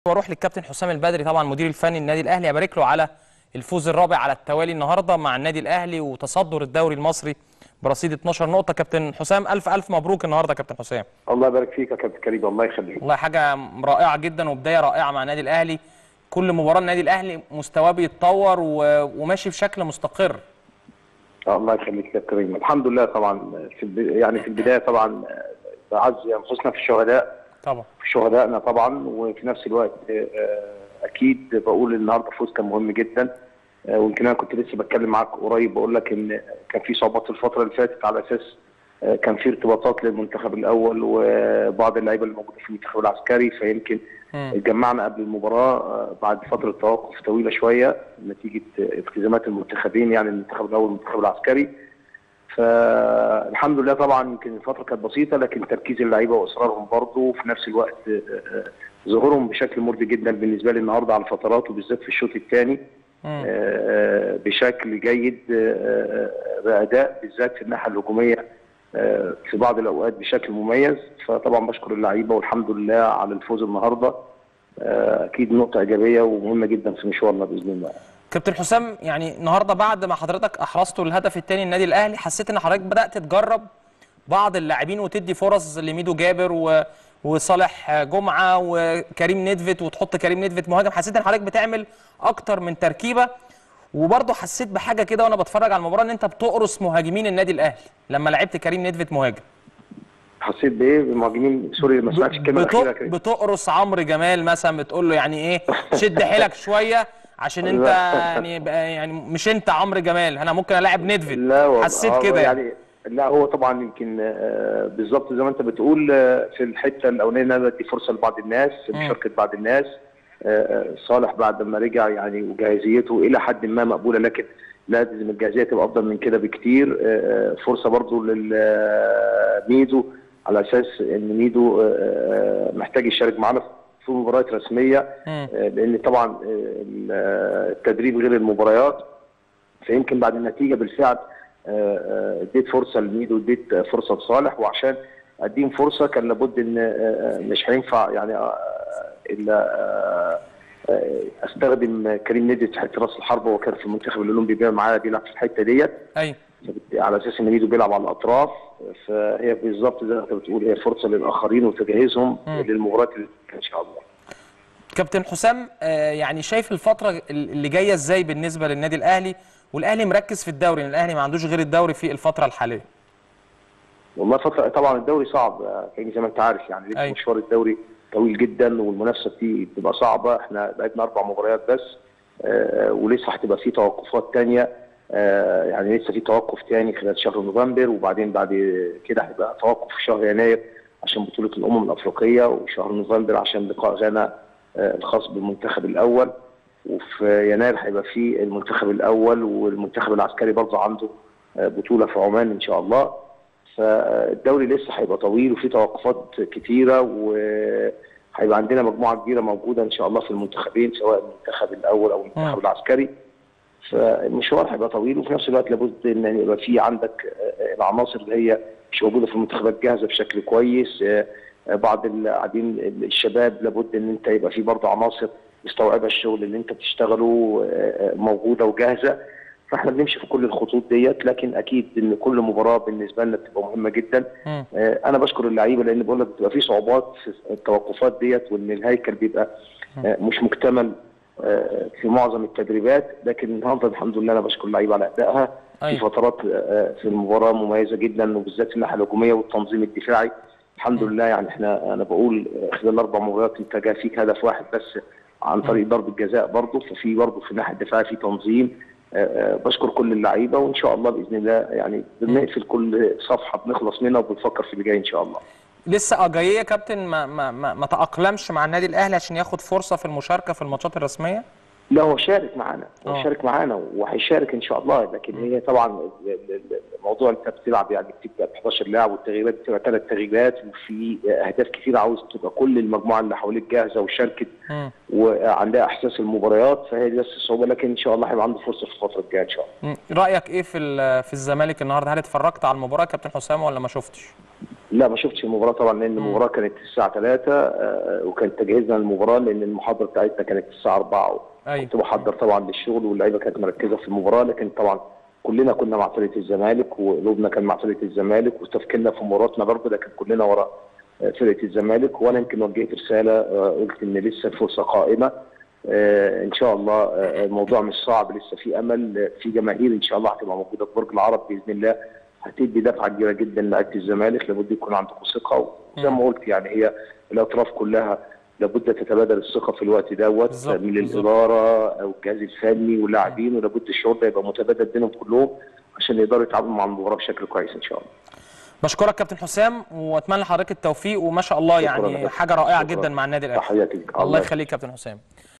واروح للكابتن حسام البدري، طبعا مدير الفني للنادي الاهلي، ابارك له على الفوز الرابع على التوالي النهارده مع النادي الاهلي وتصدر الدوري المصري برصيد 12 نقطه. كابتن حسام الف الف مبروك النهارده يا كابتن حسام. الله يبارك فيك يا كابتن كريم، الله يخليك. والله حاجه رائعه جدا وبدايه رائعه مع النادي الاهلي. كل مباراه النادي الاهلي مستواه بيتطور وماشي بشكل مستقر. الله يخليك يا كابتن كريم. الحمد لله طبعا في البدايه طبعا بعز انفسنا في الشهداء، طبعا في شهدائنا طبعا، وفي نفس الوقت اكيد بقول النهارده الفوز كان مهم جدا. ويمكن انا كنت لسه بتكلم معاك قريب بقول لك ان كان في صعوبات الفتره اللي فاتت على اساس كان في ارتباطات للمنتخب الاول وبعض اللعيبه اللي موجوده في المنتخب العسكري، فيمكن اتجمعنا قبل المباراه بعد فتره توقف طويله شويه نتيجه التزامات المنتخبين، يعني المنتخب الاول والمنتخب العسكري. فالحمد لله طبعا يمكن الفتره كانت بسيطه، لكن تركيز اللعيبه واصرارهم برضه وفي نفس الوقت ظهورهم بشكل مرضي جدا بالنسبه لي النهارده على فترات، وبالذات في الشوط الثاني بشكل جيد، باداء بالذات في الناحيه الهجوميه في بعض الاوقات بشكل مميز. فطبعا بشكر اللعيبه والحمد لله على الفوز النهارده، اكيد نقطه ايجابيه ومهمه جدا في مشوارنا باذن الله. كابتن حسام، يعني النهارده بعد ما حضرتك احرزتوا الهدف الثاني النادي الاهلي، حسيت ان حضرتك بدات تجرب بعض اللاعبين وتدي فرص لميدو جابر وصالح جمعه وكريم نيدفيد، وتحط كريم نيدفيد مهاجم. حسيت ان حضرتك بتعمل اكتر من تركيبه، وبرضه حسيت بحاجه كده وانا بتفرج على المباراه ان انت بتقرص مهاجمين النادي الاهلي لما لعبت كريم نيدفيد مهاجم. حسيت بايه بالمهاجمين؟ سوري ما سمعتش الكلمه الاخيره كده. بتقرص عمرو جمال مثلا، بتقول له يعني ايه شد حيلك شويه عشان انت يعني مش انت عمرو جمال، انا ممكن العب نيدفيد. لا حسيت كده يعني لا، هو طبعا يمكن بالظبط زي ما انت بتقول في الحته الاولانيه انا بدي فرصه لبعض الناس، مشاركه بعض الناس. صالح بعد ما رجع يعني وجاهزيته الى حد ما مقبوله، لكن لازم الجاهزيه تبقى افضل من كده بكتير. فرصه برضو لميدو على اساس ان ميدو محتاج يشارك معانا في مباريات رسميه، لان طبعا التدريب غير المباريات. فيمكن بعد النتيجه بالفعل اديت فرصه لميدو واديت فرصه لصالح، وعشان اديهم فرصه كان لابد ان مش هينفع يعني الا استخدم كريم نيدفيد في حته راس الحربه، وكان في المنتخب الاولمبي بيلعب معايا بيلعب في الحته ديت. ايوه، على اساس ان ميدو بيلعب على الاطراف، فهي بالظبط زي ما انت بتقول هي فرصه للاخرين وتجهيزهم للمباريات ان شاء الله. كابتن حسام، يعني شايف الفتره اللي جايه ازاي بالنسبه للنادي الاهلي؟ والاهلي مركز في الدوري، لان الاهلي ما عندوش غير الدوري في الفتره الحاليه. والله فتره طبعا الدوري صعب زي ما انت عارف، يعني لسه مشوار الدوري طويل جدا والمنافسه فيه بتبقى صعبه. احنا لعبنا 4 مباريات بس، ولسه هتبقى في توقفات ثانيه، يعني لسه في توقف ثاني خلال شهر نوفمبر، وبعدين بعد كده هيبقى توقف في شهر يناير عشان بطوله الامم الافريقيه، وشهر نوفمبر عشان لقاء غانا الخاص بالمنتخب الاول، وفي يناير هيبقى في المنتخب الاول والمنتخب العسكري برضه عنده بطوله في عمان ان شاء الله. فالدوري لسه هيبقى طويل وفي توقفات كتيره، وهيبقى عندنا مجموعه كبيره موجوده ان شاء الله في المنتخبين سواء المنتخب الاول او المنتخب العسكري. فالمشوار هيبقى طويل، وفي نفس الوقت لابد ان يبقى في عندك العناصر اللي هي مش موجوده في المنتخبات جاهزه بشكل كويس. بعض اللاعبين الشباب لابد ان انت يبقى في برضه عناصر مستوعبه الشغل اللي انت بتشتغله موجوده وجاهزه. فاحنا بنمشي في كل الخطوط ديت، لكن اكيد ان كل مباراه بالنسبه لنا بتبقى مهمه جدا. انا بشكر اللعيبه لان بقول لك بتبقى في صعوبات في التوقفات ديت، وان الهيكل بيبقى مش مكتمل في معظم التدريبات، لكن النهارده الحمد لله انا بشكر اللعيبه على ادائها. في فترات في المباراه مميزه جدا، وبالذات في الناحيه الهجوميه والتنظيم الدفاعي الحمد لله. يعني انا بقول خلال 4 مباريات انت جا فيك هدف واحد بس عن طريق ضربه جزاء، برضه ففي برضه في الناحيه الدفاعيه في تنظيم. بشكر كل اللعيبه، وان شاء الله باذن الله يعني بنقفل كل صفحه بنخلص منها وبنفكر في اللي جاي ان شاء الله. لسه جايه يا كابتن ما تأقلمش مع النادي الاهلي عشان ياخد فرصه في المشاركه في الماتشات الرسميه؟ لا هو شارك معانا، شارك معانا وهيشارك ان شاء الله، لكن هي طبعا الموضوع انت بتلعب يعني بتبدا ب 11 لاعب، والتغييرات بتبقى 3 تغييرات، وفي اهداف كثيره عاوز تبقى كل المجموعه اللي حواليك جاهزه وشاركت وعندها احساس المباريات، فهي دي بس الصعوبه، لكن ان شاء الله هيبقى عنده فرصه في الفتره الجايه ان شاء الله. رايك ايه في الزمالك النهارده؟ هل اتفرجت على المباراه كابتن حسام ولا ما شفتش؟ لا ما شفتش المباراه طبعا، لان المباراه كانت الساعه 3 وكان تجهيزنا للمباراه، لان المحاضره بتاعتنا كانت الساعه 4. أيوة. كنت بحضر طبعا للشغل، واللعيبه كانت مركزه في المباراه، لكن طبعا كلنا كنا مع فرقه الزمالك، وقلوبنا كان مع فرقه الزمالك، وتفكيرنا في مباراتنا برضه، لكن كلنا ورا فرقه الزمالك. وانا يمكن وجهت رساله قلت ان لسه الفرصه قائمه، ان شاء الله. الموضوع مش صعب، لسه في امل، في جماهير ان شاء الله هتبقى موجوده في برج العرب باذن الله، هتدي دفعه كبيره جدا لعيبه الزمالك. لابد يكون عندكم ثقه، وزي ما قلت يعني هي الاطراف كلها لابد تتبادل الثقه في الوقت دوت من الاداره او الجهاز الفني واللاعبين، ولابد الشعور ده يبقى متبادل بينهم كلهم عشان يقدروا يتعاملوا مع المباراه بشكل كويس ان شاء الله. بشكرك كابتن حسام، واتمنى لحضرتك التوفيق، وما شاء الله يعني حاجه رائعه جدا مع النادي الاهلي. تحياتي لك. الله يخليك كابتن حسام.